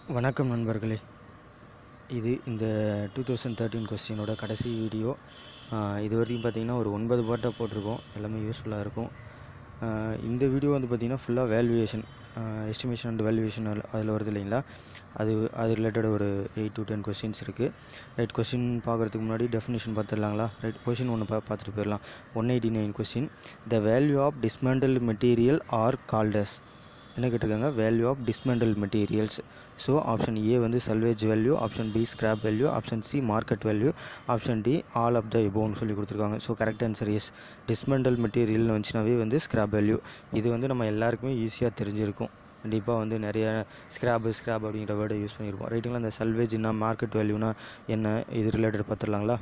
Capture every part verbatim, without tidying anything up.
வணக்கம் நண்பர்களே, இது இந்த டூ தௌசண்ட் தேர்ட்டீன் கொஸ்டினோட கடைசி வீடியோ. இது வரைக்கும் பார்த்திங்கன்னா ஒரு ஒன்பது பார்ட்டாக போட்டிருக்கோம். எல்லாமே யூஸ்ஃபுல்லாக இருக்கும். இந்த வீடியோ வந்து பார்த்திங்கன்னா ஃபுல்லாக வேல்யூவேஷன், எஸ்டிமேஷன் அண்ட் வேல்யூவேஷன் அதில் வருது இல்லைங்களா, அது அது ரிலேட்டட் ஒரு எயிட் டு டென் கொஸ்டின்ஸ் இருக்குது. ரைட், கொஸ்டின் பார்க்குறதுக்கு முன்னாடி டெஃபினேஷன் பார்த்துடலாங்களா? ரைட், கொஸ்டின் ஒன்று பா பார்த்துட்டு போயிடலாம். One eighty nine question. The value of dismantled material are called. என்ன கேட்டிருக்காங்க? Value of dismantled materials. So option A வந்து salvage value, option B scrap value, option C market value, option D all of the எபோவ்னு சொல்லி கொடுத்துருக்காங்க. So correct answer is. Dismantle மெட்டீரியல்னு வந்துச்சுனாவே வந்து scrap value. இது வந்து நம்ம எல்லாருக்குமே ஈஸியாக தெரிஞ்சிருக்கும். கண்டிப்பாக வந்து நிறைய ஸ்கிராப்பு ஸ்கிராப் அப்படிங்கிற வேர்டை யூஸ் பண்ணியிருப்போம். ரைட்டுங்களா? இந்த சல்வேஜ்னா மார்க்கெட் வேல்யூனா என்ன, இது ரிலேட்டட் பார்த்துடலாங்களா?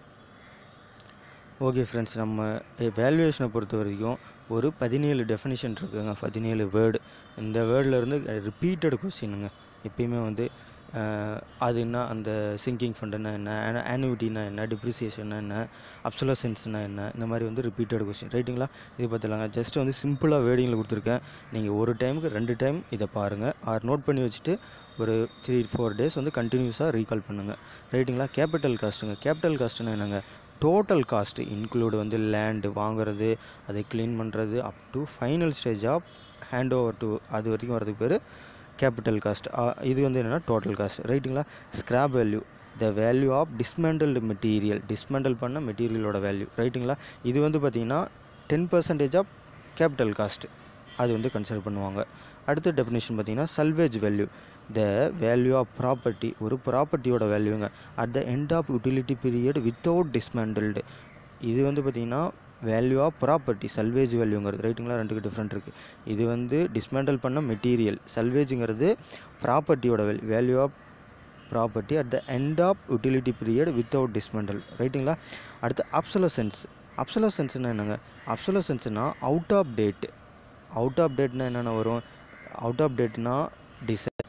ஓகே ஃப்ரெண்ட்ஸ், நம்ம வேல்யூவேஷனை பொறுத்த வரைக்கும் ஒரு பதினேழு டெஃபினிஷன் இருக்குதுங்க, பதினேழு வேர்டு. இந்த வேர்டிலேருந்து ரிப்பீட்டட் கொஸ்டினுங்க. எப்பயுமே வந்து அது என்ன, அந்த சிங்கிங் ஃபண்டுனா என்ன, ஆனுவிட்டினா என்ன, டிப்ரிசியேஷன்னா என்ன, அப்சலசன்ஸ்னா என்ன, இந்த மாதிரி வந்து ரிப்பீட்டட் கொஸ்டின். ரைட்டுங்களா? இது பார்த்துலாங்க. ஜஸ்ட் வந்து சிம்பிளாக வேர்டிங்கில் கொடுத்துருக்கேன். நீங்கள் ஒரு டைமுக்கு ரெண்டு டைம் இதை பாருங்கள், ஆர் நோட் பண்ணி வச்சுட்டு ஒரு த்ரீ ஃபோர் டேஸ் வந்து கண்டினியூஸாக ரீகால் பண்ணுங்கள். ரைட்டுங்களா? கேபிட்டல் காஸ்ட்டுங்க. கேபிட்டல் காஸ்ட்டுன்னா என்னங்க? டோட்டல் காஸ்ட்டு இன்க்ளூடு வந்து லேண்டு வாங்குறது, அதை க்ளீன் பண்ணுறது, up to final stage of hand over to அது வரைக்கும் வரதுக்கு பேர் கேபிட்டல் காஸ்ட். இது வந்து என்னென்னா டோட்டல் காஸ்ட். ரைட்டுங்களா? Scrap value, the value of dismantled material, dismantle பண்ண மெட்டீரியலோட வேல்யூ. ரைட்டுங்களா? இது வந்து பார்த்திங்கன்னா ten percentage of capital cost, அது வந்து கன்சிடர் பண்ணுவாங்க. அடுத்த டெஃபினேஷன் பார்த்திங்கன்னா salvage value, the value of property, ஒரு ப்ராப்பர்ட்டியோட வேல்யூங்க at the end of utility period without dismantled. இது வந்து பார்த்திங்கன்னா வேல்யூ ஆஃப் ப்ராப்பர்ட்டி, சல்வேஜ் வேல்யூங்கிறது. ரைட்டுங்களா? ரெண்டுக்கு டிஃப்ரெண்ட் இருக்குது. இது வந்து டிஸ்மேண்டில் பண்ண மெட்டீரியல், சல்வேஜுங்கிறது ப்ராப்பர்ட்டியோட value, value of property at the end of utility period without dismantle. ரைட்டுங்களா? அடுத்து அப்சலசன்ஸ். அப்சலசன்ஸ்னால் என்னங்க? அப்சலசன்ஸ்னால் out of date. Out of டேட்னா என்னென்ன வரும்? அவுட் ஆஃப் டேட்னா டிசைன்,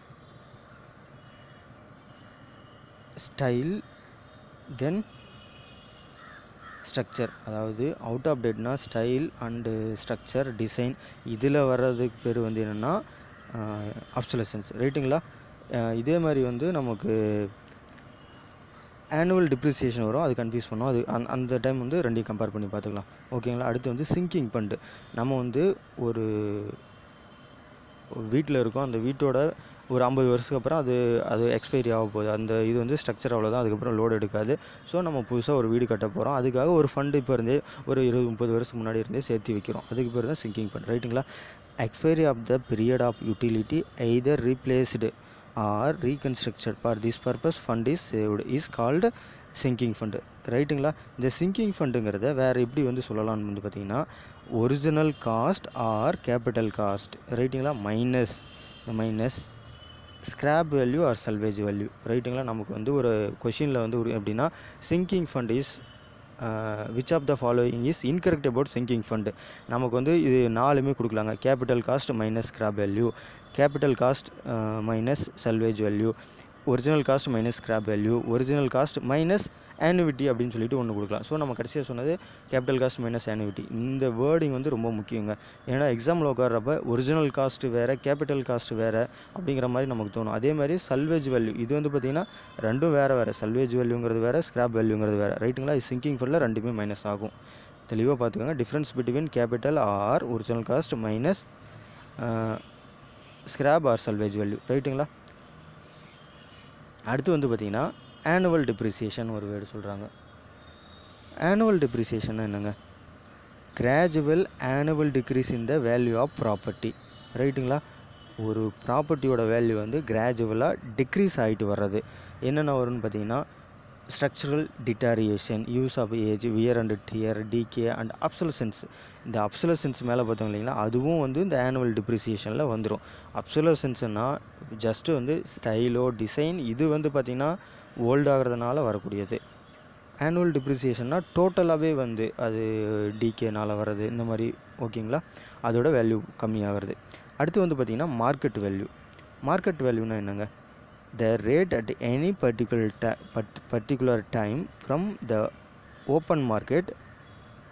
ஸ்டைல், தென் ஸ்ட்ரக்சர். அதாவது அவுட் ஆஃப் டேட்னா ஸ்டைல் அண்டு ஸ்ட்ரக்சர், டிசைன், இதில் வர்றதுக்கு பேர் வந்து என்னென்னா அப்சலசன்ஸ். ரைட்டுங்களா? இதே மாதிரி வந்து நமக்கு ஆனுவல் டிப்ரிசியேஷன் வரும், அது கன்ஃபியூஸ் பண்ணோம். அது அந் அந்த டைம் வந்து ரெண்டையும் கம்பேர் பண்ணி பார்த்துக்கலாம். ஓகேங்களா? அடுத்து வந்து சிங்கிங் ஃபண்டு. நம்ம வந்து ஒரு வீட்டில் இருக்கோம், அந்த வீட்டோட ஒரு ஐம்பது வருஷத்துக்கு அப்புறம் அது அது எக்ஸ்பைரி ஆக போகுது. அந்த இது வந்து ஸ்ட்ரக்சர் அவ்வளோதான், அதுக்கப்புறம் லோடு எடுக்காது. ஸோ நம்ம புதுசாக ஒரு வீடு கட்ட போகிறோம், அதுக்காக ஒரு ஃபண்டு இப்போ இருந்தே ஒரு இருபது முப்பது வருஷத்துக்கு முன்னாடி இருந்தே சேர்த்து வைக்கிறோம். அதுக்கு பேர் தான் சிங்கிங் ஃபண்ட். ரைட்டுங்களா? Expiry of the period of utility either replaced or reconstruction for this purpose fund is saved is called sinking fund. ரைட்டுங்களா? இந்த சிங்கிங் ஃபண்டுங்கிறத வேறு எப்படி வந்து சொல்லலாம்னு வந்து பார்த்திங்கன்னா original cost or capital cost. ரைட்டுங்களா? Minus minus scrap value or salvage value. ரைட்டுங்களா? நமக்கு வந்து ஒரு கொஷினில் வந்து ஒரு எப்படின்னா sinking fund is which of the following is incorrect about sinking fund. நமக்கு வந்து இது நாலுமே கொடுக்கலாங்க. Capital cost minus scrap value, capital cost minus salvage value, original cost minus scrap value, original cost minus annuity அப்படின்னு சொல்லிட்டு ஒன்று கொடுக்கலாம். So நம்ம கடைசியாக சொன்னது கேபிட்டல் காஸ்ட் மைனஸ் ஆனுவிட்டி. இந்த வேர்டிங் வந்து ரொம்ப முக்கியங்க. ஏன்னா எக்ஸாமில் உட்கார்றப்ப ஒரிஜினல் காஸ்ட்டு வேறு, கேபிட்டல் காஸ்ட்டு வேறு அப்படிங்கிற மாதிரி நமக்கு தோணும். அதே மாதிரி சல்வேஜ் வேல்யூ, இது வந்து பார்த்திங்கன்னா ரெண்டும் வேறு வேறு. சல்வேஜ் வேல்யூங்கிறது வேறு, ஸ்கிராப் வேல்யூங்கிறது வேறு. ரைட்டுங்களா? இது சிங்கிங் ஃபண்டில் ரெண்டுமே மைனஸ் ஆகும். தெளிவாக பார்த்துக்கோங்க. Difference between capital or original cost minus scrap or salvage value. ரைட்டுங்களா? அடுத்து வந்து பார்த்திங்கன்னா ஆனுவல் டிப்ரிசியேஷன் ஒரு வேர்டு சொல்கிறாங்க. ஆனுவல் டிப்ரிசியேஷன் என்னங்க? Gradual annual decrease in the value of property. ரைட்டுங்களா? ஒரு ப்ராப்பர்ட்டியோட வேல்யூ வந்து கிராஜுவலாக டிக்ரீஸ் ஆகிட்டு வர்றது. என்னென்ன வரும்னு பார்த்திங்கன்னா structural deterioration, use of age, wear and tear, decay and obsolescence. இந்த அப்சலசன்ஸ் மேலே பார்த்தோம் இல்லைங்களா, அதுவும் வந்து இந்த ஆனுவல் டிப்ரிசியேஷனில் வந்துடும். அப்சலசன்ஸ்னால் ஜஸ்ட்டு வந்து ஸ்டைலோ டிசைன், இது வந்து பார்த்திங்கன்னா ஓல்டு ஆகிறதுனால வரக்கூடியது. ஆனுவல் டிப்ரிசியேஷன்னா டோட்டலாகவே வந்து அது டிகேனால் வர்றது, இந்த மாதிரி. ஓகேங்களா? அதோட வேல்யூ கம்மியாகிறது. அடுத்து வந்து பார்த்திங்கன்னா மார்க்கெட் வேல்யூ. மார்க்கெட் வேல்யூனா என்னங்க? the rate at any particular ta- particular time from the open market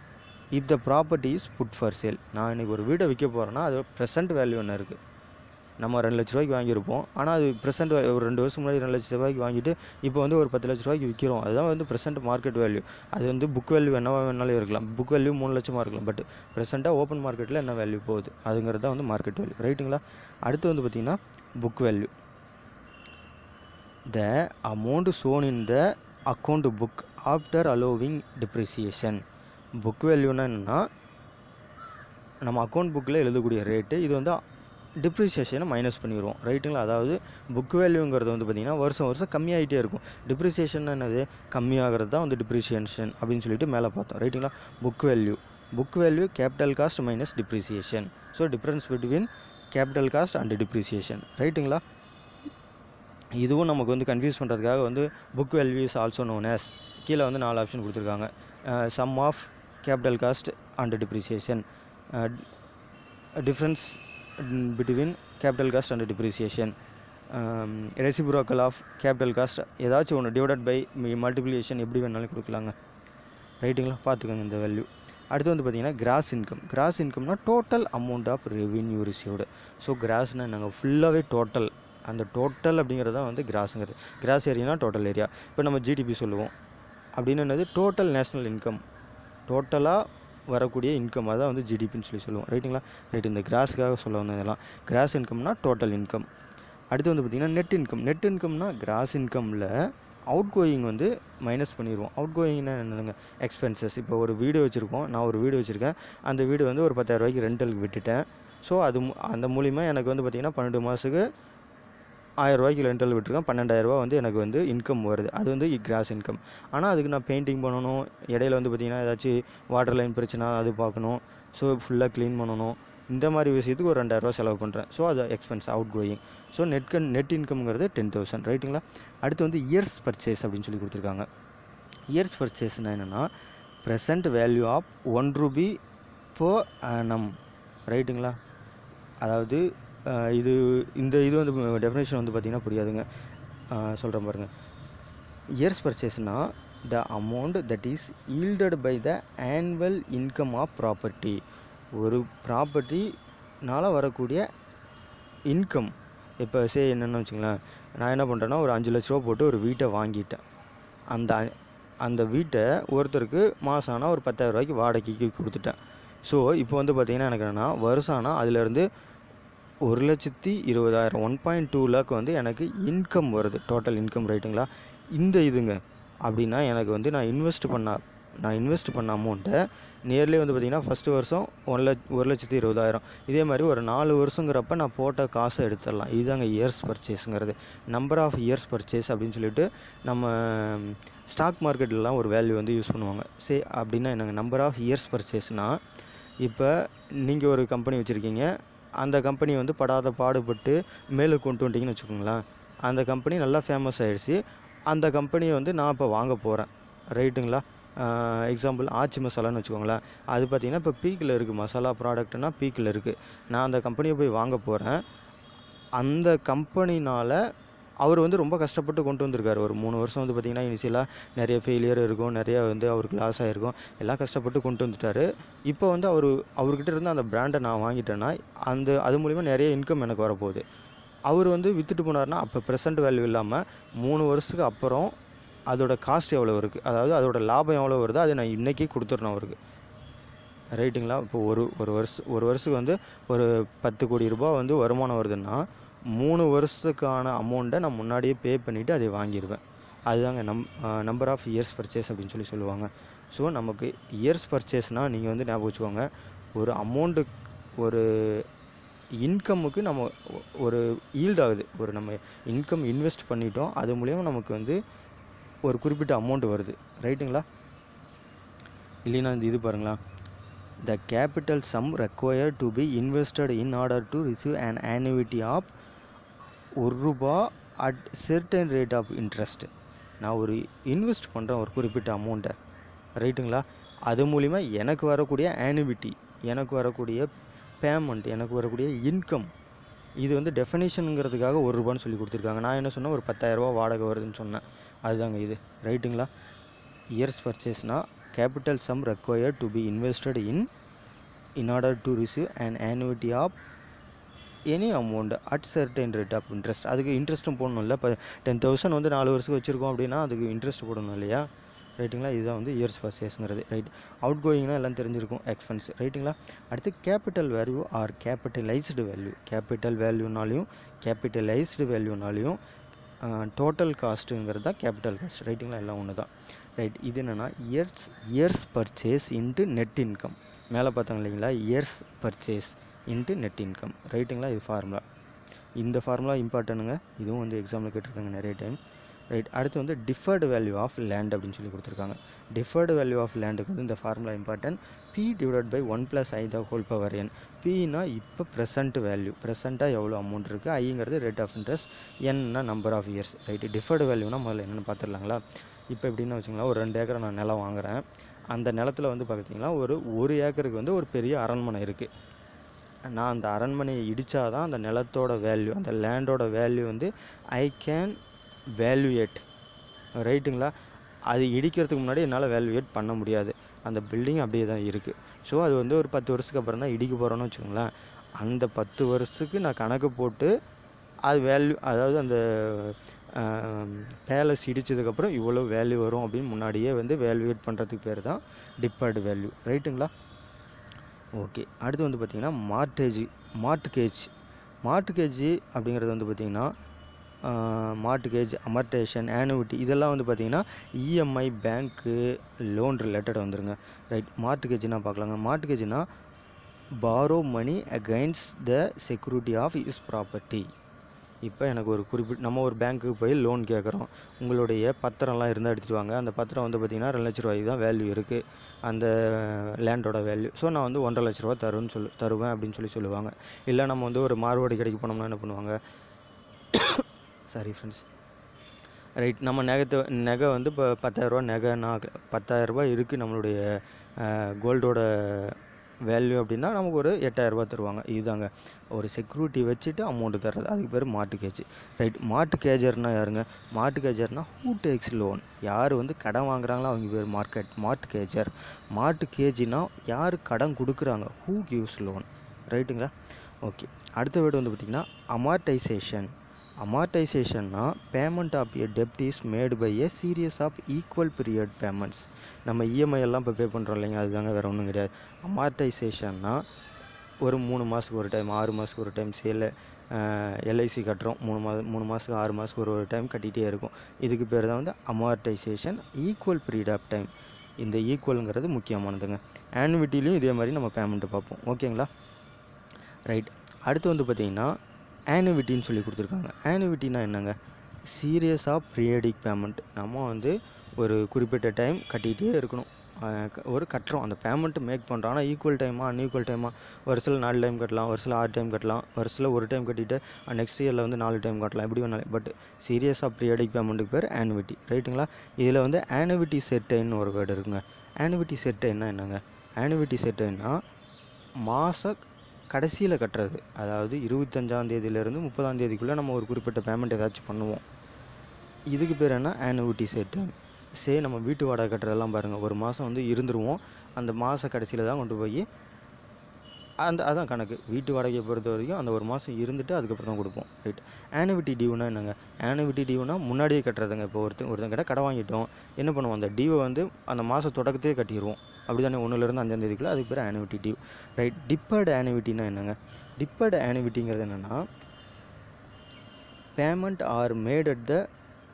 if the property is put for sale. நான் இன்றைக்கி ஒரு வீடை விற்க போகிறேன்னா அது ப்ரெசென்ட் வேல்யூ ஒன்று இருக்குது. நம்ம ரெண்டு லட்ச ரூபாய்க்கு வாங்கியிருப்போம், ஆனால் அது ப்ரெசென்ட் ஒரு ரெண்டு வருஷம் முன்னாடி ரெண்டு லட்ச ரூபாய்க்கு வாங்கிட்டு இப்போ வந்து ஒரு பத்து லட்ச ரூபாய்க்கு விற்கிறோம். அதுதான் வந்து ப்ரெசென்ட் மார்க்கெட் வேல்யூ. அது வந்து புக் வேல்யூ என்னவா வேணாலும் இருக்கலாம். புக் வேல்யூ மூணு லட்சமாக இருக்கலாம். பட் ப்ரெசென்ட்டாக ஓப்பன் மார்க்கெட்டில் என்ன வேல்யூ போகுது அதுங்கிறது தான் வந்து மார்க்கெட் வேல்யூ. ரைட்டுங்களா? அடுத்து வந்து பார்த்திங்கன்னா book value. The amount shown in the account book after allowing depreciation. Book வேல்யூனா என்னென்னா நம்ம அக்கௌண்ட் புக்கில் எழுதக்கூடிய ரேட்டு. இது வந்து டிப்ரிசியேஷனை மைனஸ் பண்ணிடுவோம். ரைட்டுங்களா? அதாவது புக் வேல்யூங்கிறது வந்து பார்த்திங்கன்னா வருஷம் வருஷம் கம்மியாகிட்டே இருக்கும். டிப்ரிசியேஷன் என்னது? கம்மியாகிறது தான் வந்து டிப்ரிசியேஷன் அப்படின்னு சொல்லிட்டு மேலே பார்த்தோம். ரைட்டுங்களா? Book value book value capital cost minus depreciation. So difference between capital cost and depreciation. ரைட்டுங்களா? இதுவும் நமக்கு வந்து கன்ஃபியூஸ் பண்ணுறதுக்காக வந்து book value is also known as, கீழே வந்து நாலு ஆப்ஷன் கொடுத்துருக்காங்க. Sum of capital cost and depreciation, difference between capital cost and depreciation, reciprocal of capital cost, ஏதாச்சும் ஒன்று டிவைடட் பை மல்டிப்ளிகேஷன், எப்படி வேணாலும் கொடுக்கலாங்க. ரைட்டுங்களா? பார்த்துக்கோங்க இந்த வேல்யூ. அடுத்து வந்து பார்த்திங்கன்னா கிராஸ் இன்கம். கிராஸ் இன்கம்னா total amount of revenue received. So கிராஸ்னால் நாங்கள் ஃபுல்லாகவே டோட்டல், அந்த டோட்டல் அப்படிங்கிறது தான் வந்து கிராஸுங்கிறது. கிராஸ் ஏரியானா டோட்டல் ஏரியா. இப்போ நம்ம ஜிடிபி சொல்லுவோம் அப்படின்னு என்னது? டோட்டல் நேஷ்னல் இன்கம், டோட்டலாக வரக்கூடிய இன்கம், அதான் வந்து ஜிடிபின்னு சொல்லி சொல்லுவோம். ரைட்டுங்களா? ரைட். இந்த கிராஸுக்காக சொல்ல வந்தது இதெல்லாம். கிராஸ் இன்கம்னா டோட்டல் இன்கம். அடுத்து வந்து பார்த்திங்கன்னா நெட் இன்கம். நெட் இன்கம்னா கிராஸ் இன்கமில் அவுட் கோயிங் வந்து மைனஸ் பண்ணிடுவோம். அவுட் கோயிங்னா என்னதுங்க? எக்ஸ்பென்சஸ். இப்போ ஒரு வீடு வச்சுருக்கோம், நான் ஒரு வீடு வச்சுருக்கேன், அந்த வீடு வந்து ஒரு பத்தாயிரம் ரூபாய்க்கு ரெண்டலுக்கு விட்டுட்டேன். ஸோ அது அந்த மூலிமா எனக்கு வந்து பார்த்திங்கன்னா பன்னெண்டு மாதத்துக்கு ஆயிரம் ரூபாய்க்கு ரெண்டல் விட்டுருக்கேன், பன்னெண்டாயிரரூபா வந்து எனக்கு வந்து இன்கம் வருது. அது வந்து கிராஸ் இன்கம். ஆனால் அதுக்கு நான் பெயிண்டிங் பண்ணணும், இடையில வந்து பார்த்திங்கன்னா ஏதாச்சும் வாட்டர் லைன் பிரச்சனை அது பார்க்கணும், ஸோ ஃபுல்லாக க்ளீன் பண்ணணும், இந்த மாதிரி விஷயத்துக்கு ஒரு ரெண்டாயிரரூவா செலவு பண்ணுறேன். ஸோ அது expense, out going. So net கன் நெட் இன்கம்ங்கிறது டென் தௌசண்ட். ரைட்டுங்களா? அடுத்து வந்து இயர்ஸ் பர்ச்சேஸ் அப்படின்னு சொல்லி கொடுத்துருக்காங்க. இயர்ஸ் பர்ச்சேஸ்னால் என்னென்னா present value of one rupee per annum. ரைட்டுங்களா? அதாவது இது இந்த இது வந்து டெஃபினேஷன் வந்து பார்த்திங்கன்னா புரியாதுங்க, சொல்கிறேன் பாருங்கள். இயர்ஸ் பர்ச்சேஸ்னால் the amount that is yielded by the annual income of property. ஒரு ப்ராப்பர்ட்டினால் வரக்கூடிய இன்கம். இப்போ சே என்னென்னு வச்சுங்களேன், நான் என்ன பண்ணுறேன்னா ஒரு அஞ்சு லட்ச ரூபா போட்டு ஒரு வீட்டை வாங்கிட்டேன். அந்த அந்த வீட்டை ஒருத்தருக்கு மாதம் ஆனால் ஒரு பத்தாயிரம் ரூபாய்க்கு வாடகைக்கு கொடுத்துட்டேன். ஸோ இப்போ வந்து பார்த்திங்கன்னா எனக்கு என்னென்னா வருஷம் ஆனால் அதிலேருந்து ஒரு லட்சத்தி இருபதாயிரம் ஒன் பாயிண்ட் டூ லேக் வந்து எனக்கு இன்கம் வருது, டோட்டல் இன்கம். ரைட்டுங்களா? இந்த இதுங்க அப்படின்னா எனக்கு வந்து நான் இன்வெஸ்ட் பண்ண நான் இன்வெஸ்ட் பண்ண அமௌண்ட்டை நியர்லி வந்து பார்த்திங்கன்னா ஃபஸ்ட்டு வருஷம் ஒன் லட்ச ஒரு லட்சத்தி இருபதாயிரம் இதே மாதிரி ஒரு நாலு வருஷங்கிறப்ப நான் போட்ட காசை எடுத்துடலாம். இதுதாங்க இயர்ஸ் பர்ச்சேஸுங்கிறது. நம்பர் ஆஃப் இயர்ஸ் பர்ச்சேஸ் அப்படின்னு சொல்லிட்டு நம்ம ஸ்டாக் மார்க்கெட்லாம் ஒரு வேல்யூ வந்து யூஸ் பண்ணுவாங்க. சே அப்படின்னா என்னங்க? நம்பர் ஆஃப் இயர்ஸ் பர்ச்சேஸ்னால் இப்போ நீங்கள் ஒரு கம்பெனி வச்சுருக்கீங்க, அந்த கம்பெனி வந்து படாத பாடுபட்டு மேலே கொண்டு வந்துட்டிங்கன்னு வச்சுக்கோங்களேன். அந்த கம்பெனி நல்லா ஃபேமஸ் ஆகிடுச்சு. அந்த கம்பெனியை வந்து நான் இப்போ வாங்க போகிறேன். ரைட்டுங்களா? எக்ஸாம்பிள் ஆச்சி மசாலான்னு வச்சுக்கோங்களேன். அது பார்த்திங்கன்னா இப்போ பீக்கில் இருக்குது, மசாலா ப்ராடக்ட்னா பீக்கில் இருக்குது. நான் அந்த கம்பெனியை போய் வாங்க போகிறேன். அந்த கம்பெனினால் அவர் வந்து ரொம்ப கஷ்டப்பட்டு கொண்டு வந்திருக்காரு. ஒரு மூணு வருஷம் வந்து பார்த்திங்கன்னா இனிஷியலாக நிறைய ஃபெயிலியர் இருக்கும், நிறையா வந்து அவருக்கு லாஸ் ஆகிருக்கும், எல்லாம் கஷ்டப்பட்டு கொண்டு வந்துட்டார். இப்போ வந்து அவர் அவர்கிட்ட இருந்து அந்த பிராண்டை நான் வாங்கிட்டேன்னா அந்த அது மூலிமா நிறைய இன்கம் எனக்கு வரப்போகுது. அவர் வந்து விற்றுட்டு போனார்னா அப்போ ப்ரெசென்ட் வேல்யூ இல்லாமல் மூணு வருஷத்துக்கு அப்புறம் அதோட காஸ்ட் எவ்வளோ இருக்குது, அதாவது அதோட லாபம் எவ்வளோ வருதோ அதை நான் இன்றைக்கி கொடுத்துட்றேன் அவருக்கு. ரைட்டுங்களா? இப்போ ஒரு ஒரு வருஷம் ஒரு வருஷத்துக்கு வந்து ஒரு பத்து கோடி ரூபாய் வந்து வருமானம் வருதுன்னா மூணு வருஷத்துக்கான அமௌண்ட்டை நான் முன்னாடியே பே பண்ணிவிட்டு அதை வாங்கிடுவேன். அதுதாங்க நம் நம்பர் ஆஃப் இயர்ஸ் பர்ச்சேஸ் அப்படின்னு சொல்லி சொல்லுவாங்க. ஸோ நமக்கு இயர்ஸ் பர்ச்சேஸ்னால் நீங்கள் வந்து ஞாபகம் வச்சுக்கோங்க, ஒரு அமௌண்ட்டு ஒரு இன்கமுக்கு நம்ம ஒரு ஈல்ட் ஆகுது. ஒரு நம்ம இன்கம் இன்வெஸ்ட் பண்ணிட்டோம், அது மூலிமா நமக்கு வந்து ஒரு குறிப்பிட்ட அமௌண்ட் வருது. ரைட்டுங்களா? இல்லைன்னா இந்த இது பாருங்களா, the capital sum required to be invested in order to receive an annuity of ஒரு ரூபா at certain rate of interest. நான் ஒரு இன்வெஸ்ட் பண்ணுறேன் ஒரு குறிப்பிட்ட அமௌண்ட்டை. ரைட்டுங்களா? அது மூலிமா எனக்கு வரக்கூடிய ஆனுவிட்டி, எனக்கு வரக்கூடிய பேமெண்ட், எனக்கு வரக்கூடிய இன்கம், இது வந்து டெஃபினேஷனுங்கிறதுக்காக ஒரு ரூபான்னு சொல்லி கொடுத்துருக்காங்க. நான் என்ன சொன்னேன், ஒரு பத்தாயிரரூபா வாடகை வருதுன்னு சொன்னேன். அதுதாங்க இது. ரைட்டுங்களா? இயர்ஸ் பர்ச்சேஸ்னால் capital sum required to be invested in in order to receive an annuity of any amount at certain rate of interest. அதுக்கு இன்ட்ரெஸ்ட்டும் போடணும்ல. இப்போ டென் தௌசண்ட் வந்து நாலு வருஷத்துக்கு வச்சுருக்கோம் அப்படின்னா அதுக்கு இன்ட்ரெஸ்ட் போடணும் இல்லையா? ரைட்டுங்களா? இதுதான் வந்து இயர்ஸ் பர்ச்சேஸ்ங்கிறது. ரைட். அவுட் கோயிங்னா எல்லாம் தெரிஞ்சிருக்கும், எக்ஸ்பென்ஸ். ரைட்டுங்களா? அடுத்து capital value or capitalized value. Capital வேல்யூனாலையும் கேபிட்டலைஸ்டு வேல்யூனாலையும் டோட்டல் காஸ்ட்டுங்கிறது தான் கேபிட்டல் காஸ்ட். ரைட்டுங்களா? எல்லாம் ஒன்று தான். ரைட். இது என்னென்னா years years purchase into net income. மேலே பார்த்தாங்க இல்லைங்களா? Years purchase into net income. ரைட்டுங்களா? இது ஃபார்முலா. இந்த ஃபார்முலா இம்பார்ட்டனுங்க. இதுவும் வந்து எக்ஸாமில் கேட்டிருக்காங்க நிறைய டைம். ரைட். அடுத்து வந்து டிஃபர்டு வேல்யூ ஆஃப் லேண்ட் அப்படின்னு சொல்லி கொடுத்துருக்காங்க. டிஃபர்டு வேல்யூ ஆஃப் லேண்டுக்கு வந்து இந்த formula important. P divide by one plus I the whole power N. பின்னா இப்போ ப்ரெசென்ட் வேல்யூ, ப்ரெசென்ட்டாக எவ்வளோ அமௌண்ட் இருக்குது. ஐங்கிறது ரேட் ஆஃப் இன்ட்ரெஸ்ட், என்னா number of years. Right. Deferred வேல்யூனா முதல்ல என்னென்னு பார்த்துடலாங்களா? இப்போ எப்படின்னு வச்சுங்களா, ஒரு ரெண்டு ஏக்கரை நான் நிலம் வாங்குகிறேன். அந்த நிலத்தில் வந்து பார்த்தீங்கன்னா ஒரு ஒரு ஏக்கருக்கு வந்து ஒரு பெரிய அரண்மனை இருக்குது. நான் அந்த அரண்மனையை இடித்தாதான் அந்த நிலத்தோட வேல்யூ, அந்த லேண்டோட வேல்யூ வந்து ஐ கேன் வேல்யூவேட். ரைட்டுங்களா? அது இடிக்கிறதுக்கு முன்னாடி என்னால் வேல்யூவேட் பண்ண முடியாது. அந்த பில்டிங் அப்படியே தான் இருக்குது. ஸோ அது வந்து ஒரு பத்து வருஷத்துக்கு அப்புறம் தான் இடிக்க போகிறோன்னு வச்சுக்கோங்களேன். அந்த பத்து வருஷத்துக்கு நான் கணக்கு போட்டு அது வேல்யூ, அதாவது அந்த பேலஸ் இடித்ததுக்கப்புறம் இவ்வளோ வேல்யூ வரும் அப்படின்னு முன்னாடியே வந்து வேல்யூவேட் பண்ணுறதுக்கு பேர் தான் டிஃபர்டு வேல்யூ. ரைட்டுங்களா? ஓகே. அடுத்து வந்து பார்த்திங்கன்னா மார்டேஜ் மார்ட்கேஜ் மார்ட்கேஜ் அப்படிங்கிறது வந்து பார்த்திங்கன்னா மார்ட்கேஜ், அமர்டேஷன், ஆனுவிட்டி இதெல்லாம் வந்து பார்த்திங்கன்னா இஎம்ஐ, பேங்க்கு, லோன் ரிலேட்டட் வந்துருங்க. ரைட். மார்ட்கேஜ்னா பார்க்கலாங்க. மார்ட்கேஜ்னா borrow money against the security of is property. இப்போ எனக்கு ஒரு குறிப்பிட்ட நம்ம ஒரு பேங்க்குக்கு போய் லோன் கேட்குறோம். உங்களுடைய பத்திரம்லாம் இருந்தால் எடுத்துகிட்டு வாங்க. அந்த பத்திரம் வந்து பார்த்திங்கன்னா ரெண்டு லட்ச ரூபாய்க்கு தான் வேல்யூ இருக்குது, அந்த லேண்டோட வேல்யூ. ஸோ நான் வந்து ஒன்றரை லட்ச ரூபா தருவேன்னு சொல்லு தருவேன் அப்படின்னு சொல்லி சொல்லுவாங்க. இல்லை நம்ம வந்து ஒரு மார்வாடி கடைக்கு போனோம்னா என்ன பண்ணுவாங்க, சாரி ஃப்ரெண்ட்ஸ். ரைட். நம்ம நகை நகை வந்து இப்போ பத்தாயிரரூபா நகை, நான் பத்தாயிரரூபா இருக்குது நம்மளுடைய கோல்டோட வேல்யூ அப்படின்னா நமக்கு ஒரு எட்டாயிரரூபா தருவாங்க. இதுதாங்க ஒரு செக்யூரிட்டி வச்சுட்டு அமௌண்ட்டு தர்றது, அதுக்கு பேர் மார்ட்கேஜ். ரைட். மார்ட்கேஜர்னால் யாருங்க? மார்ட்கேஜர்னால் ஹூ டேக்ஸ் லோன். யார் வந்து கடன் வாங்குறாங்களோ அவங்க பேர் மார்க்கெட் மார்ட்கேஜர். மார்ட்கேஜினா யார் கடன் கொடுக்குறாங்க, ஹூ கிவ்ஸ் லோன். ரைட்டுங்களா? ஓகே. அடுத்த வேர்டு வந்து பார்த்திங்கன்னா அமார்டைசேஷன். அமார்டைசேஷன்னா பேமெண்ட் ஆஃப் எ டெப்ட் is made by a series of equal period payments. நம்ம இஎம்ஐ எல்லாம் இப்போ பே பண்ணுறோம் இல்லைங்க, அதுதாங்க வேறு ஒன்றும் கிடையாது. அமார்டைசேஷன்னா ஒரு மூணு மாதத்துக்கு ஒரு டைம், ஆறு மாதத்துக்கு ஒரு டைம் சேல எல்ஐசி கட்டுறோம். மூணு மாதம் மூணு மாதத்துக்கு ஆறு மாதத்துக்கு ஒரு ஒரு டைம் கட்டிகிட்டே இருக்கும். இதுக்கு பேர் தான் வந்து amortization, equal period of time. இந்த ஈக்குவலுங்கிறது முக்கியமானதுங்க. ஆனுவிட்டிலையும் இதே மாதிரி நம்ம பேமெண்ட்டு பார்ப்போம். ஓகேங்களா? ரைட். அடுத்து வந்து பார்த்திங்கன்னா ஆனுவிட்டின்னு சொல்லி கொடுத்துருக்காங்க. ஆனுவிட்டினா என்னங்க? Series of periodic payment. நம்ம வந்து ஒரு குறிப்பிட்ட டைம் கட்டிகிட்டே இருக்கணும். ஒரு கட்டுறோம், அந்த பேமெண்ட்டு மேக் பண்ணுறோம். ஆனால் ஈக்குவல் டைமாக அன்ஈக்குவல் டைமாக, வருஷத்தில் நாலு டைம் கட்டலாம், வருஷத்தில் ஆறு டைம் கட்டலாம், வருஷத்தில் ஒரு டைம் கட்டிட்டு நெக்ஸ்ட் இயரில் வந்து நாலு டைம் கட்டலாம், எப்படி வேணாலும். பட் சீரியஸ் ஆஃப் பீரியடிக் பேமெண்ட்டுக்கு பேர் ஆனுவிட்டி. ரைட்டுங்களா? இதில் வந்து ஆனுவிட்டி செட்டைன்னு ஒரு வேர்டு இருக்குங்க. ஆனுவிட்டி செட்டைன்னா என்னங்க? ஆனுவிட்டி செட்டைன்னா மாத கடைசியில் கட்டுறது. அதாவது இருபத்தஞ்சாந்தேதியிலேருந்து முப்பதாம் தேதிக்குள்ளே நம்ம ஒரு குறிப்பிட்ட பேமெண்ட் ஏதாச்சும் பண்ணுவோம். இதுக்கு பேர் என்ன? Annuity set. சே நம்ம வீட்டு வாடகை கட்டுறதெல்லாம் பாருங்கள், ஒரு மாதம் வந்து இருந்துருவோம், அந்த மாத கடைசியில் தான் கொண்டு போய் அந்த அதான் கணக்கு. வீட்டு வாடகையை பொறுத்த வரைக்கும் அந்த ஒரு மாதம் இருந்துட்டு அதுக்கப்புறம் தான் கொடுப்போம். ரைட். ஆனுவிட்டி டியூனா என்னங்க? ஆனுவிட்டி டியூனா முன்னாடியே கட்டுறதுங்க. இப்போ ஒருத்தன் ஒருத்தன் கிட்ட கடை வாங்கிட்டோம், என்ன பண்ணுவோம், அந்த டியூவை வந்து அந்த மாதம் தொடக்கத்தையே கட்டிடுவோம். அப்படி தானே, ஒன்றுலேருந்து அஞ்சாம் தேதிக்குள்ளே. அதுக்கு பேர் ஆனுவிட்டி டியூ. ரைட். டிப்பர்டு ஆனுவிட்டினா என்னங்க? டிப்பர்டு ஆனுவிட்டிங்கிறது என்னென்னா payment are made at the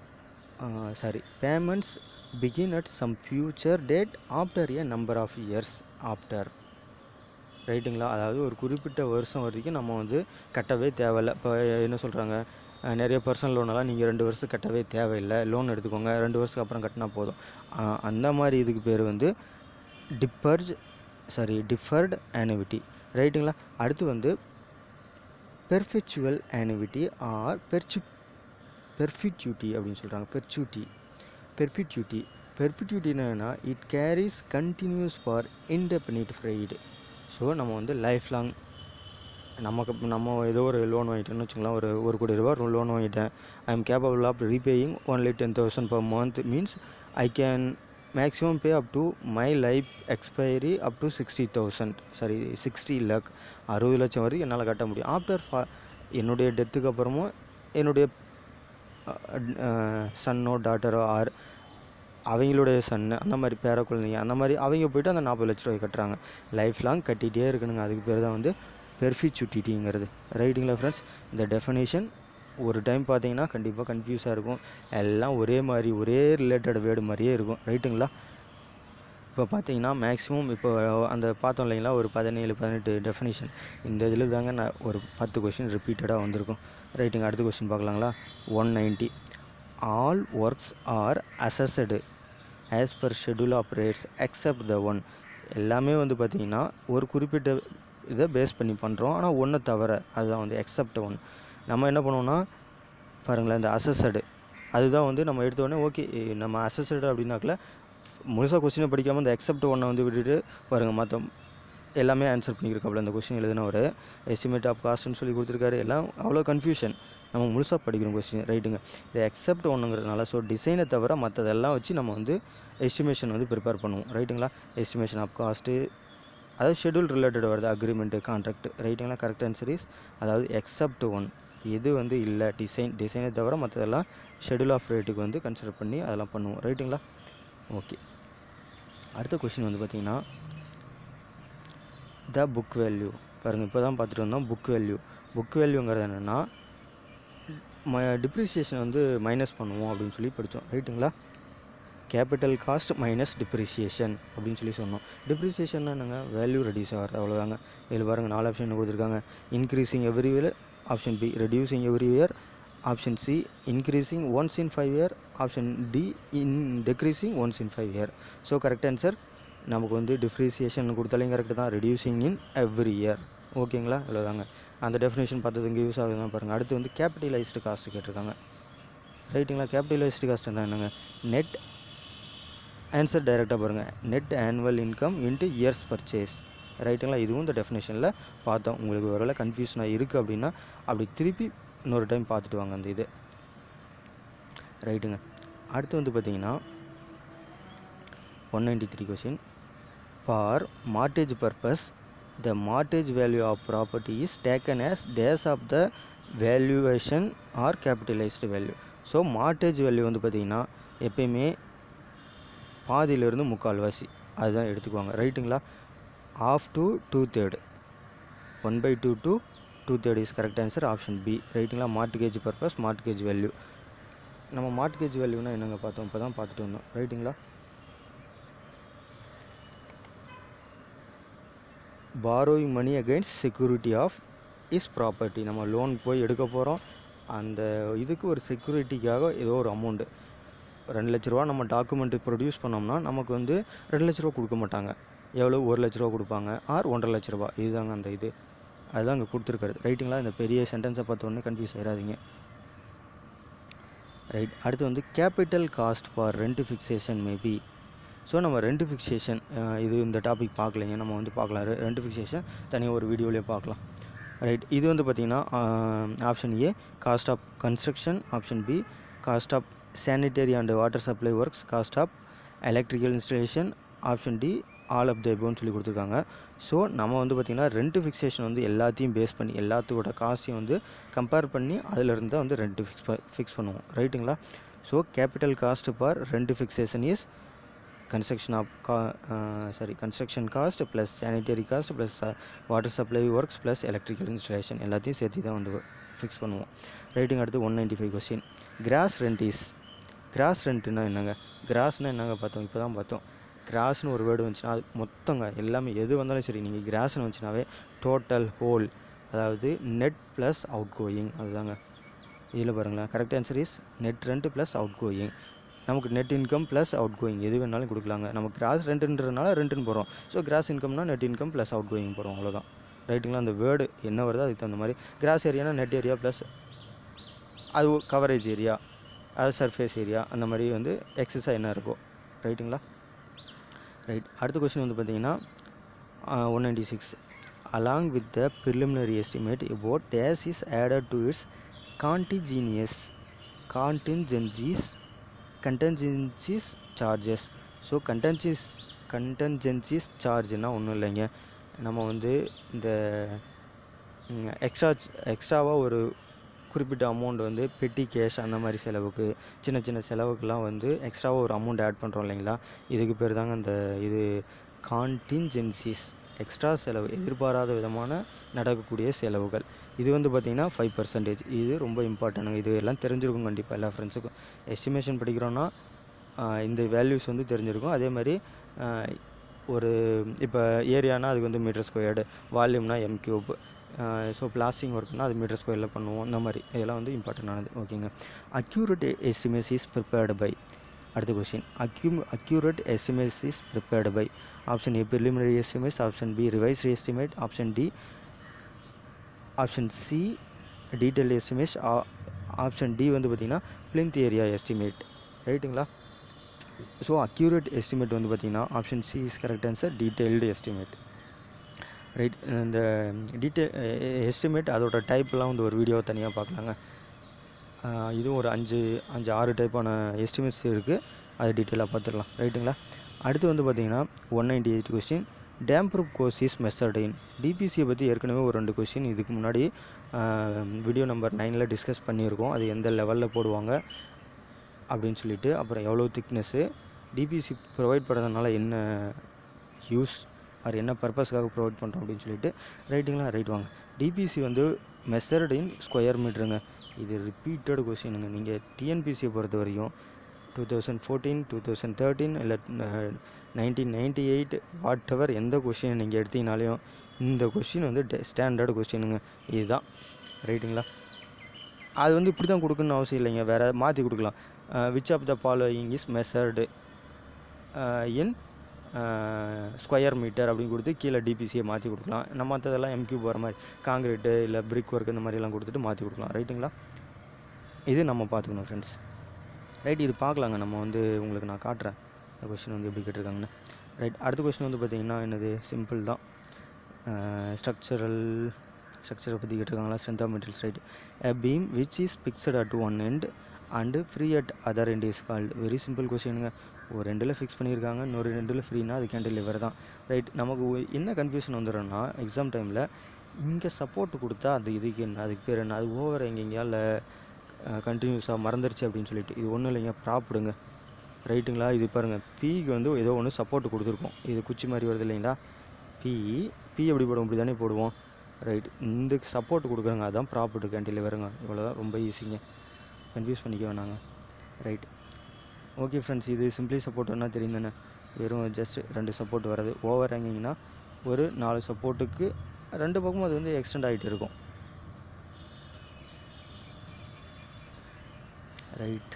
sorry payments begin at some future date after a number of years after. ரைட்டுங்களா? அதாவது ஒரு குறிப்பிட்ட வருஷம் வரைக்கும் நம்ம வந்து கட்டவே தேவையில்லை. இப்போ என்ன சொல்கிறாங்க, நிறைய பர்சனல் லோனெல்லாம் நீங்கள் ரெண்டு வருஷத்துக்கு கட்டவே தேவையில்லை, லோன் எடுத்துக்கோங்க, ரெண்டு வருஷத்துக்கு அப்புறம் கட்டினா போதும். அந்த மாதிரி இதுக்கு பேர் வந்து டிப்பர்ஜ் சாரி டிஃபர்டு ஆனுவிட்டி. ரைட்டுங்களா? அடுத்து வந்து பெர்ஃபெக்சுவல் ஆனுவிட்டி ஆர் பெர்ச்சு பெர்ஃபிட்யூட்டி அப்படின்னு சொல்கிறாங்க. பெர்ச்சுட்டி பெர்ஃபிட்யூட்டி பெர்ஃபிட்யூட்டினா it carries continues for indefinite period. So நம்ம வந்து லைஃப் லாங் நமக்கு நம்ம ஏதோ ஒரு லோன் வாங்கிட்டோன்னு வச்சுக்கலாம், ஒரு ஒரு கோடி ரூபா லோன் வாங்கிட்டேன், I am capable of repaying only ten thousand per month means I can maximum pay up to my life expiry up to sixty thousand sorry sixty lakh அறுபது லட்சம் வரைக்கும் என்னால் கட்ட முடியும். ஆஃப்டர் ஃபா என்னுடைய டெத்துக்கு அப்புறமும் என்னுடைய சன்னோ டாட்டரோ ஆர் அவங்களுடைய சன்னு அந்த மாதிரி பேர குழந்தைங்க அந்த மாதிரி அவங்க போய்ட்டு அந்த நாற்பது லட்ச ரூபாய் கட்டுறாங்க. லைஃப் லாங் கட்டிகிட்டே இருக்கணுங்க. அதுக்கு பேர் தான் வந்து பெர்ஃபிச்சுட்டிங்கிறது. ரைட்டுங்களா ஃப்ரெண்ட்ஸ்? இந்த டெஃபினேஷன் ஒரு டைம் பார்த்தீங்கன்னா கண்டிப்பாக கன்ஃபியூஸாக இருக்கும். எல்லாம் ஒரே மாதிரி ஒரே ரிலேட்டட் வேர்டு மாதிரியே இருக்கும். ரைட்டுங்களா? இப்போ பார்த்தீங்கன்னா மேக்ஸிமம் இப்போ அந்த பார்த்தோம் இல்லைங்களா ஒரு பதினேழு பதினெட்டு டெஃபினேஷன். இந்த இதில் தாங்க நான் ஒரு பத்து கொஷின் ரிப்பீட்டடாக வந்திருக்கும். ரைட்டுங்க. அடுத்த கொஷின் பார்க்கலாங்களா? One ninety all works are assessed as per schedule of rates except the one. எல்லாமே வந்து பார்த்திங்கன்னா ஒரு குறிப்பிட்ட இதை பேஸ் பண்ணி பண்ணுறோம். ஆனால் ஒன்று தவிர அதுதான் வந்து எக்ஸப்ட் ஒன். நம்ம என்ன பண்ணுவோம்னா பாருங்களேன், இந்த அசஸ்டு அதுதான் வந்து நம்ம எடுத்தோடனே ஓகே நம்ம அசஸ்டு அப்படின்னாக்கல முழுசாக கொஸ்டினை படிக்காமல் இந்த எக்ஸப்ட் ஒன்னை வந்து விட்டுட்டு பாருங்கள் மற்ற எல்லாமே ஆன்சர் பண்ணியிருக்காப்புல. இந்த கொஸ்டின் எழுதின ஒரு எஸ்டிமேட் ஆஃப் காஸ்ட்னு சொல்லி கொடுத்துருக்காரு. எல்லாம் அவ்வளோ கன்ஃபியூஷன். நம்ம முழுசாக படிக்கணும் கொஸ்டின். ரைட்டுங்க. இது எக்ஸப்ட் ஒன்றுங்கிறதுனால ஸோ டிசைனை தவிர மற்றதெல்லாம் வச்சு நம்ம வந்து எஸ்டிமேஷன் வந்து ப்ரிப்பேர் பண்ணுவோம். ரைட்டுங்களா? எஸ்டிமேஷன் ஆஃப் காஸ்ட்டு அதாவது ஷெட்யூல் ரிலேட்டட் வருது, அக்ரிமெண்ட்டு கான்ட்ராக்ட். ரைட்டுங்களா? கரெக்ட் ஆன்சர் இஸ் அதாவது எக்ஸப்ட் ஒன். இது வந்து இல்லை டிசைன் டிசைனை தவிர மற்றதெல்லாம் ஷெட்யூல் ஆஃப் ரேட்டுக்கு வந்து கன்சிடர் பண்ணி அதெல்லாம் பண்ணுவோம். ரைட்டுங்களா? ஓகே. அடுத்த கொஷின் வந்து பார்த்திங்கன்னா த புக் வேல்யூ. பாருங்கள் இப்போ தான் பார்த்துட்டு வந்தோம் புக் வேல்யூ. புக் வேல்யூங்கிறது என்னென்னா ம டிப்ரிசியேஷன் வந்து மைனஸ் பண்ணுவோம் அப்படின்னு சொல்லி படித்தோம். ரைட்டுங்களா? கேபிட்டல் காஸ்ட் மைனஸ் டிப்ரிசியேஷன் அப்படின்னு சொல்லி சொன்னோம். டிப்ரிசியேஷன் என்னங்க? வேல்யூ ரெடியூஸ் ஆகிறது, அவ்வளோதாங்க. இதில் பாருங்கள் நாலு ஆப்ஷன் கொடுத்துருக்காங்க. Increasing every year, option B reducing every year, option C increasing once in five year, option D in decreasing once in five year. So correct answer நமக்கு வந்து டிப்ரிசியேஷன் கொடுத்தாலையும் கரெக்டு தான், ரெடியூசிங் இன் எவ்ரி இயர். ஓகேங்களா? இவ்வளோதாங்க. அந்த definition பார்த்தது இங்கே use ஆகுது தான் பாருங்கள். அடுத்து வந்து கேபிட்டலைஸ்டு காஸ்ட்டு கேட்டிருக்காங்க. ரைட்டுங்களா? கேபிட்டலைஸ்டு காஸ்ட் என்னங்க? நெட் ஆன்சர் டைரெக்டாக பாருங்கள், net annual income into years purchase. ரைட்டுங்களா? இதுவும் இந்த டெஃபினேஷனில் பார்த்தோம். உங்களுக்கு ஒருவேளை கன்ஃபியூஷனாக இருக்குது அப்படின்னா அப்படி திருப்பி இன்னொரு டைம் பார்த்துட்டு வாங்க அந்த இது. ரைட்டுங்க. அடுத்து வந்து பார்த்திங்கன்னா one ninety three question. For mortgage purpose the mortgage value of property is taken as days of the valuation or capitalized value. So mortgage value வந்து பார்த்திங்கன்னா எப்பயுமே பாதியிலிருந்து முக்கால்வாசி அதுதான் எடுத்துக்குவாங்க. ரைட்டுங்களா? Half to two third one by two to two third is correct answer option B. ரைட்டுங்களா? Mortgage purpose mortgage value. நம்ம மார்ட்கேஜ் வேல்யூனா என்னங்க பார்த்தோம், இப்போ தான் பார்த்துட்டு வந்தோம். ரைட்டுங்களா? borrowing money against security of is property. நம்ம லோன் போய் எடுக்க போகிறோம், அந்த இதுக்கு ஒரு செக்யூரிட்டிக்காக ஏதோ ஒரு அமௌண்ட்டு ரெண்டு லட்ச ரூபா நம்ம டாக்குமெண்ட்டு ப்ரொடியூஸ் பண்ணோம்னா நமக்கு வந்து ரெண்டு லட்ச ரூபா கொடுக்க மாட்டாங்க. எவ்வளோ? ஒரு லட்ச ரூபா கொடுப்பாங்க ஆர் ஒன்றரை லட்ச ரூபா. இதுதாங்க அந்த இது, அதுதான் அங்கே கொடுத்துருக்காரு. ரைட்டுங்களா? இந்த பெரிய சென்டென்ஸை பார்த்தோன்னே கன்ஃபியூஸ் ஆகிடாதீங்க. ரைட். அடுத்து வந்து capital cost for rent fixation maybe. So நம்ம ரெண்ட் ஃபிக்ஸேஷன் இது இந்த டாபிக் பார்க்கலைங்க, நம்ம வந்து பார்க்கலாம். ரெண்ட் ஃபிக்ஸேஷன் தனியாக ஒரு வீடியோலேயே பார்க்கலாம். ரைட். இது வந்து பார்த்திங்கன்னா option A cost of construction, option B cost of sanitary and water supply works, cost of electrical installation, option D all of the எபோன்னு சொல்லி கொடுத்துருக்காங்க. ஸோ நம்ம வந்து பார்த்திங்கன்னா ரெண்ட் ஃபிக்ஸேஷன் வந்து எல்லாத்தையும் பேஸ் பண்ணி எல்லாத்தோட காஸ்ட்டையும் வந்து கம்பேர் பண்ணி அதிலிருந்து தான் வந்து ரெண்ட் ஃபிக்ஸ் ஃபிக்ஸ் பண்ணுவோம். ரைட்டுங்களா? So capital cost for rent fixation is construction of uh, sorry construction cost plus sanitary cost plus uh, water supply works plus electrical installation எல்லாத்தையும் சேர்த்து தான் வந்து ஃபிக்ஸ் பண்ணுவோம். ரைட்டிங். அடுத்து one ninety five question. Gross rent is, gross ரெண்ட்னா என்னங்க? கிராஸ்னால் என்னங்க பார்த்தோம், இப்போ தான் பார்த்தோம். கிராஸ்னு ஒரு வேர்டு வந்துச்சுன்னா அது மொத்தங்க எல்லாமே எது வந்தாலும் சரி, நீங்கள் கிராஸ்னு வந்துச்சுனாவே டோட்டல் ஹோல், அதாவது நெட் ப்ளஸ் அவுட் கோயிங், அதுதாங்க. இதில் பாருங்களேன், correct answer is net rent plus out going. நமக்கு net income plus out going எது வேணாலும் கொடுக்கலாங்க. நம்ம கிராஸ் ரெண்ட்டுன்றதுனால ரெண்ட்டுன்னு போகிறோம். ஸோ கிராஸ் இன்கம்னா net income plus out going போகிறோம், அவ்வளோதான். ரைட்டுங்களா? அந்த வேர்டு என்ன வருதோ அதுக்கு தகுந்த மாதிரி. கிராஸ் ஏரியானா நெட் ஏரியா ப்ளஸ் அது கவரேஜ் ஏரியா, அது சர்ஃபேஸ் ஏரியா, அந்த மாதிரி வந்து எக்ஸஸாக என்ன இருக்கோ. ரைட்டுங்களா? ரைட். அடுத்த கொஸ்டின் வந்து பார்த்தீங்கன்னா one ninety six. Along with the preliminary estimate about dash is added to its contingencies contingencies contingencies charges so contingencies contingencies சார்ஜ்னால் ஒன்றும் இல்லைங்க, நம்ம வந்து இந்த எக்ஸ்ட்ரா எக்ஸ்ட்ராவாக ஒரு குறிப்பிட்ட அமௌண்ட் வந்து பெட்டி கேஷ் அந்த மாதிரி செலவுக்கு, சின்ன சின்ன செலவுக்கெலாம் வந்து எக்ஸ்ட்ராவாக ஒரு அமௌண்ட் ஆட் பண்ணுறோம் இல்லைங்களா, இதுக்கு பேர் தாங்க இந்த இது கான்டின்ஜென்சிஸ். எக்ஸ்ட்ரா செலவு, எதிர்பாராத விதமான நடக்கக்கூடிய செலவுகள். இது வந்து பார்த்திங்கன்னா ஃபைவ் பர்சன்டேஜ். இது ரொம்ப இம்பார்ட்டன்ட்டுங்க, இது எல்லாம் தெரிஞ்சிருக்கும் கண்டிப்பாக எல்லா ஃப்ரெண்ட்ஸுக்கும். எஸ்டிமேஷன் படிக்கிறோன்னா இந்த வேல்யூஸ் வந்து தெரிஞ்சிருக்கும். அதே மாதிரி ஒரு இப்போ ஏரியானா அதுக்கு வந்து மீட்டர் ஸ்கொயர்டு, வால்யூம்னா எம் கியூப், ஸோ பிளாஸ்டிங் ஒர்க்னால் அது மீட்டர் ஸ்கொயரில் பண்ணுவோம். இந்த மாதிரி இதெல்லாம் வந்து இம்பார்ட்டண்டானது. ஓகேங்க. Accurate estimate is prepared by. அடுத்த கொஸ்டின், அக்யூ accurate estimates is prepared by. Option A preliminary estimates, option B revised estimate, option D option C detail estimates, option D வந்து பார்த்திங்கன்னா பிளிந்த் ஏரியா எஸ்டிமேட். ரைட்டுங்களா? ஸோ அக்யூரேட் எஸ்டிமேட் வந்து பார்த்திங்கன்னா option C is correct answer, detailed estimate. Right. இந்த detail estimate அதோட டைப்லாம் வந்து ஒரு வீடியோ தனியாக பார்க்கலாங்க. இதுவும் ஒரு அஞ்சு அஞ்சு ஆறு டைப்பான எஸ்டிமேட்ஸ் இருக்குது, அது டீட்டெயிலாக பார்த்துக்கலாம். ரைட்டுங்களா? அடுத்து வந்து பார்த்திங்கன்னா one ninety eight question, damp proof course is method in. டிபிசியை பற்றி ஏற்கனவே ஒரு ரெண்டு கொஸ்டின் இதுக்கு முன்னாடி வீடியோ நம்பர் நைனில் டிஸ்கஸ் பண்ணியிருக்கோம். அது எந்த லெவலில் போடுவாங்க அப்படின்னு சொல்லிட்டு, அப்புறம் எவ்வளோ திக்னஸ்ஸு, டிபிசி ப்ரொவைட் பண்ணுறதுனால என்ன யூஸ், அது என்ன பர்பஸ்க்காக ப்ரொவைட் பண்ணுறோம் அப்படின்னு சொல்லிட்டு. ரைட்டுங்களா? ரைட் வாங்க. டிபிசி வந்து மெஷர்டு இன் ஸ்கொயர் மீட்டருங்க. இது ரிப்பீட்டட் கொஸ்டினுங்க. நீங்கள் டிஎன்பிசியை பொறுத்த வரைக்கும் two thousand fourteen two thousand thirteen இல்லை nineteen ninety eight whatever எந்த கொஸ்டினை நீங்கள் எடுத்தீங்கனாலையும் இந்த கொஸ்டின் வந்து ஸ்டாண்டர்டு கொஸ்டினுங்க. இதுதான். ரைட்டுங்களா? அது வந்து இப்படி தான் கொடுக்கணும்னு அவசியம் இல்லைங்க, வேறு மாற்றி கொடுக்கலாம். Which of the following is measured in square metre அப்படின்னு கொடுத்து கீழே டிபிசியை மாற்றி கொடுக்கலாம். நம்ம மற்றதெல்லாம் எம்கியூப் வர மாதிரி காங்கிரீட்டு இல்லை பிரிக் ஒர்க் இந்த மாதிரிலாம் கொடுத்துட்டு மாற்றி கொடுக்கலாம். ரைட்டுங்களா? இது நம்ம பார்த்துக்கணும் ஃப்ரெண்ட்ஸ். ரைட், இது பார்க்கலாங்க. நம்ம வந்து உங்களுக்கு நான் காட்டுறேன் இந்த கொஸ்டின் வந்து எப்படி கேட்டிருக்காங்கன்னு. ரைட். அடுத்த கொஸ்டின் வந்து பார்த்திங்கன்னா என்னது, சிம்பிள் தான். ஸ்ட்ரக்சரல் ஸ்ட்ரக்சரை பற்றி கேட்டிருக்காங்களா, strength of materials. Right. A beam which is fixed at one end and free at other end is called. Very simple கொஸ்டினுங்க. ஒரு ரெண்டில் ஃபிக்ஸ் பண்ணியிருக்காங்க, இன்னொரு ரெண்டில் ஃப்ரீனா அது கேண்டிலிவர் தான். ரைட். நமக்கு என்ன கன்ஃபியூஷன் வந்துடும்னா எக்ஸாம் டைமில் இங்கே சப்போர்ட் கொடுத்தா அது இதுக்கு என்ன, அதுக்கு பேர் என்ன, அது ஓவர் எங்கெங்கேயா இல்லை கண்டினியூஸாக மறந்துருச்சு அப்படின்னு சொல்லிட்டு. இது ஒன்றும் இல்லைங்க, ப்ராப்டுங்க. ரைட்டுங்களா? இது பாருங்கள், பிக்கு வந்து ஏதோ ஒன்று சப்போர்ட் கொடுத்துருக்கோம். இது குச்சி மாதிரி வருது இல்லைங்களா, பி பி எப்படி போடுவோம், இப்படி தானே போடுவோம். ரைட். இந்த சப்போர்ட் கொடுக்குறாங்க, அதுதான் ப்ராப்பர்ட்டு கேண்டிலிவருங்க. இவ்வளோதான், ரொம்ப ஈஸிங்க, கன்ஃபியூஸ் பண்ணிக்க வேணாங்க. ரைட். ஓகே ஃப்ரெண்ட்ஸ், இது சிம்பிளி சப்போர்ட்னா தெரியும் தானே, வெறும் ஜஸ்ட் ரெண்டு சப்போர்ட் வர்றது. ஓவர் ஹேங்கிங்னா ஒரு நாலு சப்போர்ட்டுக்கு ரெண்டு பக்கமும் அது வந்து எக்ஸ்டெண்ட் ஆகிட்டு இருக்கும். ரைட்.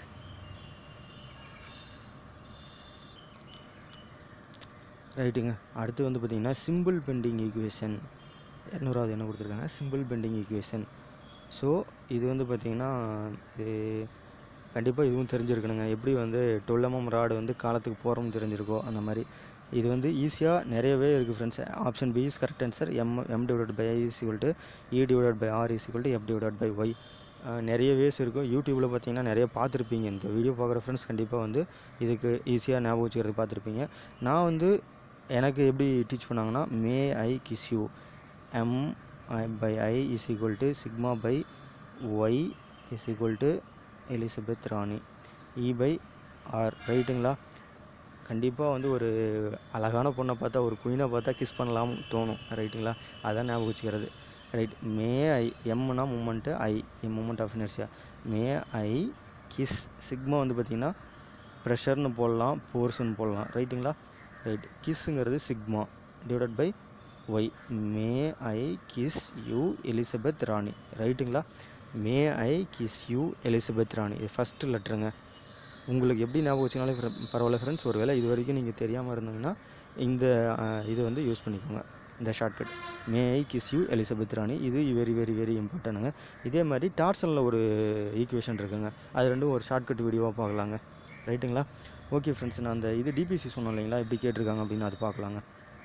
ரைட்டுங்க. அடுத்து வந்து பார்த்திங்கன்னா சிம்பிள் பெண்டிங் ஈக்குவேஷன். இரநூறாவது என்ன கொடுத்துருக்காங்க, சிம்பிள் பெண்டிங் ஈக்குவேஷன். ஸோ இது வந்து பார்த்திங்கன்னா இது கண்டிப்பாக இதுவும் தெரிஞ்சிருக்கணுங்க. எப்படி வந்து டுவெல் எம்எம் ராடு வந்து காலத்துக்கு போகிறோம்னு தெரிஞ்சிருக்கோ அந்த மாதிரி இது வந்து ஈஸியாக நிறையவே இருக்குது friends. Option B is correct answer. M M divided by I is equal to E divided by R is equal to F divided by Y. நிறைய வேஸ் இருக்கும். யூடியூப்பில் பார்த்தீங்கன்னா நிறைய பார்த்துருப்பீங்க. இந்த வீடியோ பார்க்குற ஃப்ரெண்ட்ஸ் கண்டிப்பாக வந்து இதுக்கு ஈஸியாக ஞாபகம் வச்சுக்கிறது பார்த்துருப்பீங்க. நான் வந்து எனக்கு எப்படி டீச் பண்ணாங்கன்னா, may I kiss you M by I is equal to sigma by Y is equal to Elizabeth Rani E by R. ரைட்டுங்களா? கண்டிப்பாக வந்து ஒரு அழகான பொண்ணை பார்த்தா, ஒரு குயினை பார்த்தா கிஸ் பண்ணலாம் தோணும். ரைட்டுங்களா? அதான் ஞாபகம் வச்சுக்கிறது. ரைட். மே ஐ, எம்னா moment, I moment of inertia. May I kiss, sigma வந்து பார்த்திங்கன்னா ப்ரெஷர்னு போடலாம், ஃபோர்ஸ்னு போடலாம். ரைட்டுங்களா? ரைட். கிஸ்ஸுங்கிறது sigma divided by Y. May I kiss you Elizabeth Rani. ரைட்டுங்களா? May I kiss you Elizabeth Rani. இது ஃபஸ்ட்டு லெட்டருங்க. உங்களுக்கு எப்படி ஞாபகம் வச்சுனாலே பரவாயில்ல ஃப்ரெண்ட்ஸ். ஒரு வேளை இது வரைக்கும் நீங்கள் தெரியாமல் இருந்தீங்கன்னா இந்த இது வந்து யூஸ் பண்ணிக்கோங்க, இந்த shortcut. May I kiss you Elizabeth Rani. இது வெரி வெரி வெரி இம்பார்ட்டன்ட்டுங்க. இதே மாதிரி டார்சனில் ஒரு ஈக்குவேஷன் இருக்குங்க, அது ரெண்டும் ஒரு ஷார்ட்கட் வீடியோவாக பார்க்கலாங்க. ரைட்டுங்களா? ஓகே ஃப்ரெண்ட்ஸ், நான் அந்த இது டிபிசி சொன்னோம் இல்லைங்களா, எப்படி கேட்டிருக்காங்க அப்படின்னு அது பார்க்கலாங்க.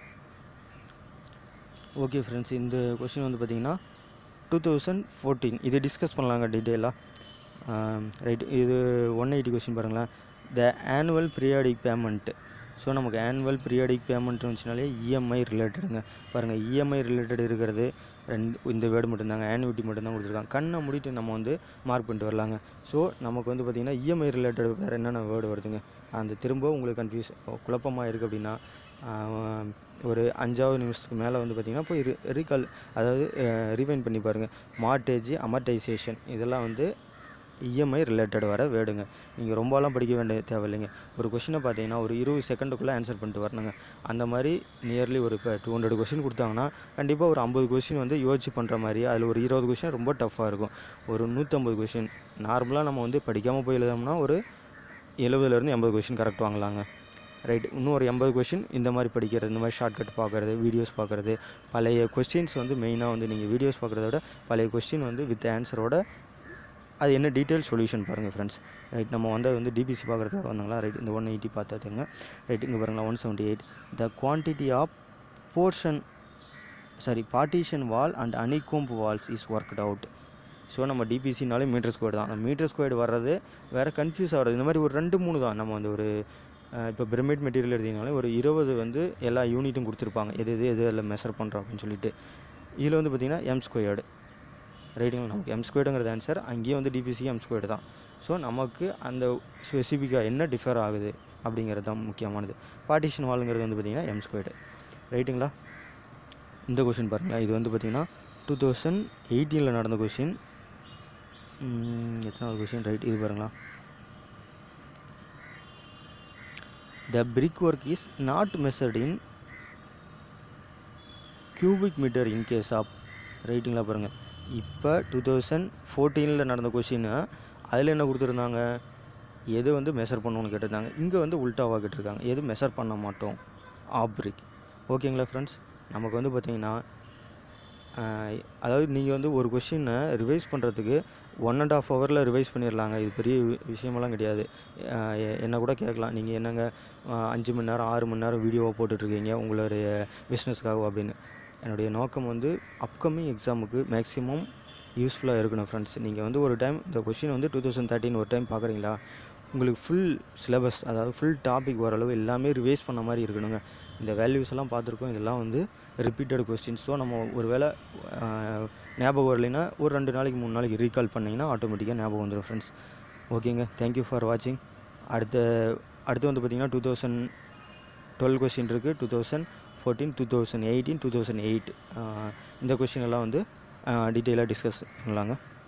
ஓகே ஃப்ரெண்ட்ஸ், இந்த கொஸ்டின் வந்து பார்த்திங்கன்னா டூ தௌசண்ட் ஃபோர்டீன் இது டிஸ்கஸ் பண்ணலாங்க டீட்டெயிலாக. ரைட். இது ஒன் எயிட்டி கொஸ்டின் பாருங்களேன். The annual periodic payment so நமக்கு ஆனுவல் பீரியாடிக் பேமெண்ட் வந்துச்சுனாலே இஎம்ஐ ரிலேட்டடுங்க. பாருங்கள், இஎம்ஐ ரிலேட்டட் இருக்கிறது ரெண்டு இந்த வேர்டு மட்டும்தாங்க, ஆனுவிட்டி மட்டும்தான் கொடுத்துருக்காங்க. கண்ணை மூடிட்டு நம்ம வந்து மார்க் பண்ணிட்டு வரலாங்க. ஸோ நமக்கு வந்து பார்த்திங்கன்னா இஎம்ஐ ரிலேட்டட் வேறு என்னென்ன வேர்டு வருதுங்க, அந்த திரும்ப உங்களுக்கு கன்ஃபியூஸ் குழப்பமாக இருக்குது அப்படின்னா ஒரு அஞ்சாவது நிமிஷத்துக்கு மேலே வந்து பார்த்திங்கன்னா போய் ரி ரீகால் அதாவது ரிவைண்ட் பண்ணி பாருங்கள். மார்டேஜ், அமர்டைசேஷன் இதெல்லாம் வந்து இஎம்ஐ ரிலேட்டட் வர வேர்டுங்க. நீங்கள் ரொம்பலாம் படிக்க வேண்டிய தேவையில்லைங்க. ஒரு கொஷினை பார்த்தீங்கன்னா ஒரு இருபது செகண்டுக்குள்ளே ஆன்சர் பண்ணிட்டு வரணுங்க. அந்த மாதிரி நியர்லி ஒரு இப்போ டூ ஹண்ட்ரட் கொஷின் கொடுத்தாங்கன்னா கண்டிப்பாக ஒரு ஐம்பது கொஷின் வந்து யோசிச்சு பண்ணுற மாதிரி, அதில் ஒரு இருபது கொஷின் ரொம்ப டஃப்பாக இருக்கும். ஒரு நூற்றம்பது கொஷின் நார்மலாக நம்ம வந்து படிக்காமல் போய் எழுதோம்னா ஒரு எழுபதுலேருந்து எண்பது கொஷின் கரெக்ட் வாங்கலாங்க. ரைட், இன்னும் ஒரு எண்பது கொஷின் இந்த மாதிரி படிக்கிறது, இந்த மாதிரி ஷார்ட்கட் பார்க்குறது, வீடியோஸ் பார்க்குறது, பழைய கொஸ்டின்ஸ் வந்து மெயினாக வந்து நீங்கள் வீடியோஸ் பார்க்குறத விட பழைய கொஸ்டின் வந்து வித் ஆன்சரோட அது என்ன டீட்டெயில் சொல்யூஷன் பாருங்கள் ஃப்ரெண்ட்ஸ். ரைட், நம்ம வந்து வந்து டிபிசி பார்க்குறதுக்காக வந்தாங்களா. ரைட், இந்த ஒன் எயிட்டி பார்த்தாதுங்க. ரைட், இங்கே பாருங்களா one seventy eight the quantity of portion sorry partition wall and honeycomb walls is worked out. So நம்ம டிபிசினாலே மீட்டர் ஸ்கொயர் தான். நம்ம மீட்டர் ஸ்கொயர் வர்றது வேறு கன்ஃபியூஸ் ஆகிறது இந்த மாதிரி ஒரு ரெண்டு மூணு தான். நம்ம வந்து ஒரு இப்போ பிரமிட் மெட்டீரியல் எடுத்திங்கனாலே ஒரு இருபது வந்து எல்லா யூனிட்டும் கொடுத்துருப்பாங்க, எது எது எது எல்லாம் மெஷர் பண்ணுறோம் அப்படின்னு சொல்லிட்டு. இதில் வந்து பார்த்திங்கன்னா எம் ஸ்கொயர்டு. ரைட்டுங்களா, நமக்கு எம் ஸ்கொயர்டுங்கிறது ஆன்சர். அங்கேயும் வந்து டிபிசி எம் ஸ்கொயர்டு தான். ஸோ நமக்கு அந்த ஸ்பெசிஃபிக்காக என்ன டிஃபர் ஆகுது அப்படிங்கிறது தான் முக்கியமானது. பார்ட்டிஷன் வாலுங்கிறது வந்து பார்த்திங்கன்னா எம் ஸ்கொயர்டு. ரைட்டுங்களா. இந்த கொஷின் பாருங்களா, இது வந்து பார்த்திங்கன்னா டூ தௌசண்ட் எயிட்டீனில் நடந்த கொஷின். எத்தனாவது கொஷின்? ரைட், இது பாருங்களா. The brickwork is not measured in cubic meter in case of. ரைட்டுங்களா. பாருங்கள், இப்போ டூ தௌசண்ட் ஃபோர்டீனில் நடந்த கொஷின்னு அதில் என்ன கொடுத்துருந்தாங்க, எது வந்து மெஷர் பண்ணணும்னு கேட்டிருந்தாங்க. இங்கே வந்து உல்ட்டாவாக கேட்டிருக்காங்க, எது மெஷர் பண்ண மாட்டோம் ஆப் பிரிக். ஓகேங்களா ஃப்ரெண்ட்ஸ். நமக்கு வந்து பார்த்திங்கன்னா அதாவது நீங்கள் வந்து ஒரு கொஷினை ரிவைஸ் பண்ணுறதுக்கு ஒன் அண்ட் ஆஃப் ஹவரில் ரிவைஸ் பண்ணிடலாங்க. இது பெரிய விஷயமெல்லாம் கிடையாது. என்ன கூட கேட்கலாம், நீங்கள் என்னங்க அஞ்சு மணி நேரம் ஆறு மணி நேரம் வீடியோவாக போட்டுட்ருக்கீங்க உங்களுடைய பிஸ்னஸ்க்காக அப்படின்னு. என்னுடைய நோக்கம் வந்து அப்கமிங் எக்ஸாமுக்கு மேக்ஸிமம் யூஸ்ஃபுல்லாக இருக்கணும் ஃப்ரெண்ட்ஸ். நீங்கள் வந்து ஒரு டைம் இந்த கொஷின் வந்து டூ தௌசண்ட் தேர்ட்டின் ஒரு டைம் பார்க்குறீங்களா, உங்களுக்கு ஃபுல் சிலபஸ் அதாவது ஃபுல் டாபிக் ஓரளவு எல்லாமே ரிவைஸ் பண்ண மாதிரி இருக்கணுங்க. இந்த வேல்யூஸ் எல்லாம் பார்த்துருக்கோம், இதெல்லாம் வந்து ரிப்பீட்டட் கொஸ்டின்ஸ். ஸோ நம்ம ஒரு வேளை ஞாபகம் வரலைன்னா ஒரு ரெண்டு நாளைக்கு மூணு நாளைக்கு ரீகால் பண்ணிங்கன்னா ஆட்டோமேட்டிக்காக ஞாபகம் வந்துடும் ஃப்ரெண்ட்ஸ். ஓகேங்க, தேங்க்யூ ஃபார் வாட்சிங். அடுத்த அடுத்து வந்து பார்த்திங்கன்னா டூ தௌசண்ட் டுவெல் கொஸ்டின் இருக்குது, two thousand fourteen two thousand eighteen two thousand eight இந்த கொஸ்டின் எல்லாம் வந்து டீட்டெயிலாக டிஸ்கஸ் பண்ணலாங்க.